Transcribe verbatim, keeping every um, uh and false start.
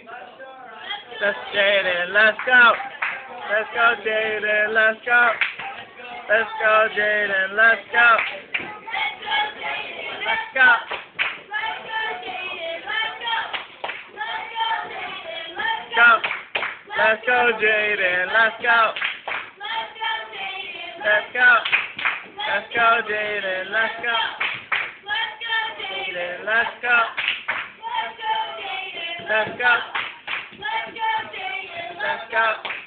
Let's Jaden, let's go. Let's go, Jaden, let's go. Let's go, Jaden, let's go. Let's go. Go. Let's go, Jaden, let's go. Let's go. Let's go, Jaden, let's go. Jaden, let's go. Let's go. Let's go.